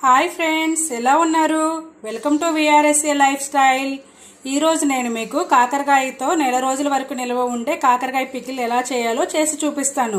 Hi friends, ఎలా ఉన్నారు? Welcome to VRSA lifestyle. ఈరోజు నేను మీకు కాకరకాయతో నెల రోజుల వరకు నిల్వ ఉండే కాకరకాయ పికిల్ ఎలా చేయాలో చేసి చూపిస్తాను.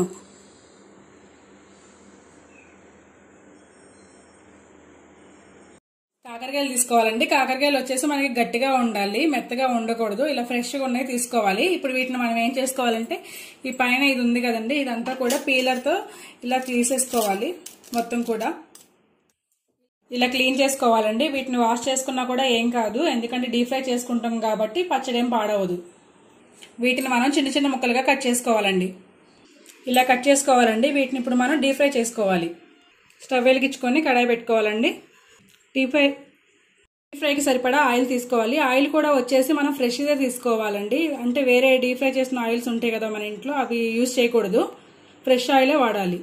కాకరకాయలు తీసుకోవాలండి. కాకరకాయలు వచ్చేసి మనకి గట్టిగా ఉండాలి, మెత్తగా ఉండకూడదు. ఇలా ఫ్రెష్గా ఉన్నాయి తీసుకోవాలి. ఇప్పుడు వీటిని మనం ఏం చేసుకోవాలంటే ఈ పైన ఇది ఉంది కదండి, ఇదంతా కూడా పీలర్తో ఇలా తీసేసుకోవాలి. మొత్తం కూడా ఇలా క్లీన్ చేసుకోవాలండి. వీటిని వాష్ చేసుకున్నా కూడా ఏం కాదు, ఎందుకంటే డీప్ ఫ్రై చేసుకుంటాం కాబట్టి పచ్చడి ఏం పాడవదు. వీటిని మనం చిన్న చిన్న ముక్కలుగా కట్ చేసుకోవాలండి. ఇలా కట్ చేసుకోవాలండి. వీటిని ఇప్పుడు మనం డీప్ ఫ్రై చేసుకోవాలి. స్టవ్ వెలిగించుకొని కడాయి పెట్టుకోవాలండి. డీప్ ఫ్రైకి సరిపడా ఆయిల్ తీసుకోవాలి. ఆయిల్ కూడా వచ్చేసి మనం ఫ్రెష్గా తీసుకోవాలండి. అంటే వేరే డీప్ ఫ్రై చేసిన ఆయిల్స్ ఉంటాయి కదా మన ఇంట్లో, అవి యూజ్ చేయకూడదు. ఫ్రెష్ ఆయిలే వాడాలి.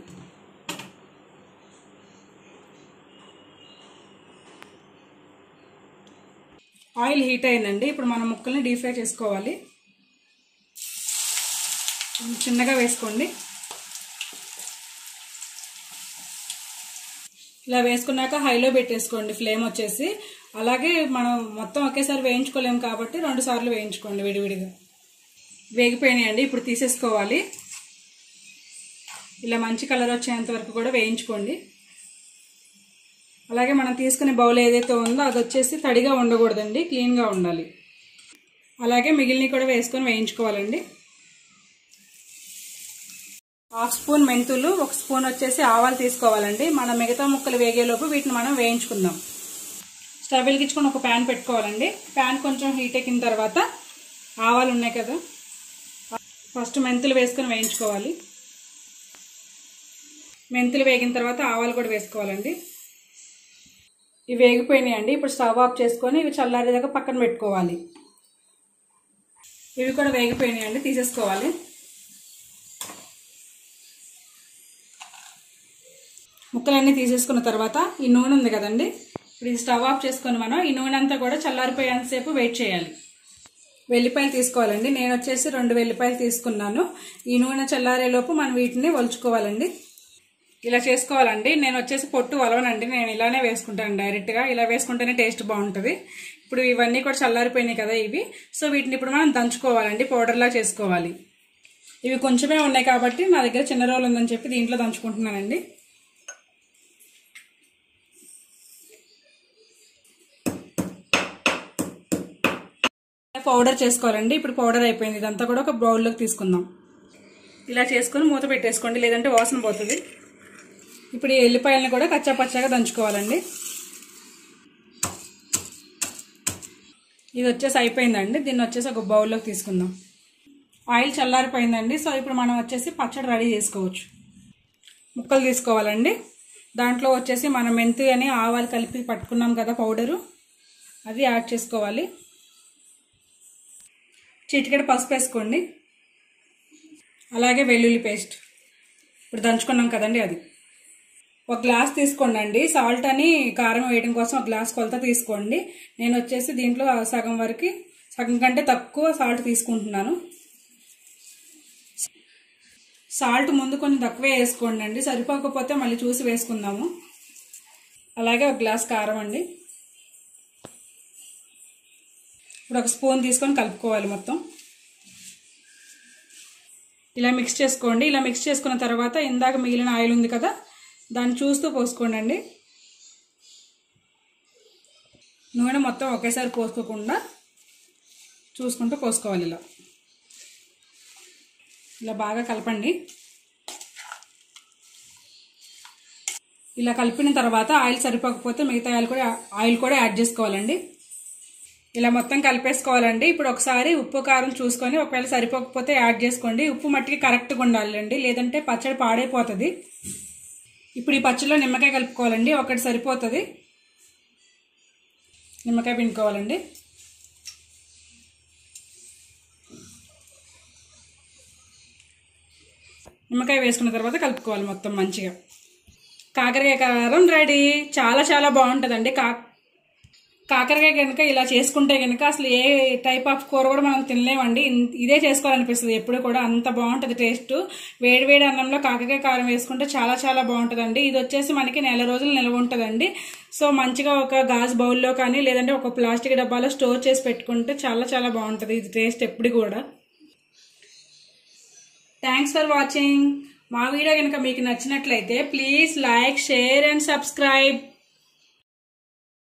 ఆయిల్ హీట్ అయిందండి. ఇప్పుడు మనం ముక్కల్ని డీప్ ఫ్రై చేసుకోవాలి. చిన్నగా వేసుకోండి. ఇలా వేసుకున్నాక హైలో పెట్టేసుకోండి ఫ్లేమ్ వచ్చేసి. అలాగే మనం మొత్తం ఒకేసారి వేయించుకోలేము కాబట్టి 2 సార్లు వేయించుకోండి విడివిడిగా. వేగిపోయినాయండి. ఇప్పుడు తీసేసుకోవాలి. ఇలా మంచి కలర్ వచ్చేంత వరకు కూడా వేయించుకోండి. అలాగే మనం తీసుకునే బౌల్ ఏదైతే ఉందో అది వచ్చేసి తడిగా ఉండకూడదండి, క్లీన్గా ఉండాలి. అలాగే మిగిలినవి కూడా వేసుకొని వేయించుకోవాలండి. 1/2 స్పూన్ మెంతులు, 1 స్పూన్ వచ్చేసి ఆవాలు తీసుకోవాలండి. మన మిగతా ముక్కలు వేగేలోపు వీటిని మనం వేయించుకుందాం. స్టవ్ వెలిగించుకొని ఒక ప్యాన్ పెట్టుకోవాలండి. ప్యాన్ కొంచెం హీట్ ఎక్కిన తర్వాత ఆవాలు ఉన్నాయి కదా, ఫస్ట్ మెంతులు వేసుకొని వేయించుకోవాలి. మెంతులు వేగిన తర్వాత ఆవాలు కూడా వేసుకోవాలండి. ఇవి వేగిపోయినాయండి. ఇప్పుడు స్టవ్ ఆఫ్ చేసుకొని ఇవి చల్లారేదాకా పక్కన పెట్టుకోవాలి. ఇవి కూడా వేగిపోయినాయండి, తీసేసుకోవాలి. ముక్కలన్నీ తీసేసుకున్న తర్వాత ఈ నూనె ఉంది కదండి, ఇప్పుడు ఇది స్టవ్ ఆఫ్ చేసుకొని మనం ఈ నూనె అంతా కూడా చల్లారిపోయేంతసేపు వెయిట్ చేయాలి. వెల్లిపాయలు తీసుకోవాలండి. నేను వచ్చేసి 2 వెల్లిపాయలు తీసుకున్నాను. ఈ నూనె చల్లారేలోపు మనం వీటిని వలుచుకోవాలండి. ఇలా చేసుకోవాలండి. నేను వచ్చేసి పొట్టు వలవనండి, నేను ఇలానే వేసుకుంటాను డైరెక్ట్గా. ఇలా వేసుకుంటేనే టేస్ట్ బాగుంటుంది. ఇప్పుడు ఇవన్నీ కూడా చల్లారిపోయినాయి కదా ఇవి, సో వీటిని ఇప్పుడు మనం దంచుకోవాలండి, పౌడర్లా చేసుకోవాలి. ఇవి కొంచెమే ఉన్నాయి కాబట్టి నా దగ్గర చిన్న రోల్ ఉందని చెప్పి దీంట్లో దంచుకుంటున్నానండి. పౌడర్ చేసుకోవాలండి. ఇప్పుడు పౌడర్ అయిపోయింది. ఇదంతా కూడా ఒక బౌల్లోకి తీసుకుందాం. ఇలా చేసుకొని మూత పెట్టేసుకోండి, లేదంటే వాసన పోతుంది. ఇప్పుడు ఈ ఎల్లిపాయలను కూడా కచ్చా పచ్చాగా దంచుకోవాలండి. ఇది వచ్చేసి అయిపోయిందండి. దీన్ని వచ్చేసి ఒక బౌల్లోకి తీసుకుందాం. ఆయిల్ చల్లారిపోయిందండి. సో ఇప్పుడు మనం వచ్చేసి పచ్చడి రెడీ చేసుకోవచ్చు. ముక్కలు తీసుకోవాలండి. దాంట్లో వచ్చేసి మనం మెంతి అని ఆవాలు కలిపి పట్టుకున్నాం కదా పౌడరు, అది యాడ్ చేసుకోవాలి. చిటికెడ పసుపు వేసుకోండి. అలాగే వెల్లుల్లి పేస్ట్ ఇప్పుడు దంచుకున్నాం కదండి అది. 1 గ్లాస్ తీసుకోండి. సాల్ట్ అని కారం వేయడం కోసం 1 గ్లాస్ కొలత తీసుకోండి. నేను వచ్చేసి దీంట్లో సగం కంటే తక్కువ సాల్ట్ తీసుకుంటున్నాను. సాల్ట్ ముందు కొంచెం తక్కువే వేసుకోండి, సరిపోకపోతే మళ్ళీ చూసి వేసుకుందాము. అలాగే 1 గ్లాస్ కారం అండి. ఇప్పుడు 1 స్పూన్ తీసుకొని కలుపుకోవాలి మొత్తం. ఇలా మిక్స్ చేసుకోండి. ఇలా మిక్స్ చేసుకున్న తర్వాత ఇందాక మిగిలిన ఆయిల్ ఉంది కదా, దాన్ని చూస్తూ పోసుకోండి. నూనె మొత్తం ఒకేసారి పోసుకోకుండా చూసుకుంటూ పోసుకోవాలి. ఇలా బాగా కలపండి. ఇలా కలిపిన తర్వాత ఆయిల్ సరిపోకపోతే మిగతా ఆయిల్ కూడా యాడ్ చేసుకోవాలండి. ఇలా మొత్తం కలిపేసుకోవాలండి. ఇప్పుడు ఒకసారి ఉప్పు కారం చూసుకొని ఒకవేళ సరిపోకపోతే యాడ్ చేసుకోండి. ఉప్పు మట్టికి కరెక్ట్గా ఉండాలండి, లేదంటే పచ్చడి పాడైపోతుంది. ఇప్పుడు ఈ పచ్చడిలో నిమ్మకాయ కలుపుకోవాలండి. 1 సరిపోతుంది. నిమ్మకాయ పిండుకోవాలండి. నిమ్మకాయ వేసుకున్న తర్వాత కలుపుకోవాలి మొత్తం మంచిగా. కాకరకాయ కారం రెడీ. చాలా చాలా బాగుంటుందండి. కాకరకాయ కనుక ఇలా చేసుకుంటే కనుక అసలు ఏ టైప్ ఆఫ్ కూర కూడా మనం తినలేమండి. ఇదే చేసుకోవాలనిపిస్తుంది ఎప్పుడు కూడా, అంత బాగుంటుంది టేస్ట్. వేడి వేడి అన్నంలో కాకరకాయ కారం వేసుకుంటే చాలా చాలా బాగుంటుందండి. ఇది వచ్చేసి మనకి నెల రోజులు నిల్వ ఉంటుందండి. సో మంచిగా ఒక గాజు బౌల్లో కానీ లేదంటే ఒక ప్లాస్టిక్ డబ్బాలో స్టోర్ చేసి పెట్టుకుంటే చాలా చాలా బాగుంటుంది ఇది టేస్ట్ ఎప్పుడు కూడా. Thanks for watching. మా వీడియో కనుక మీకు నచ్చినట్లయితే please like, share and subscribe.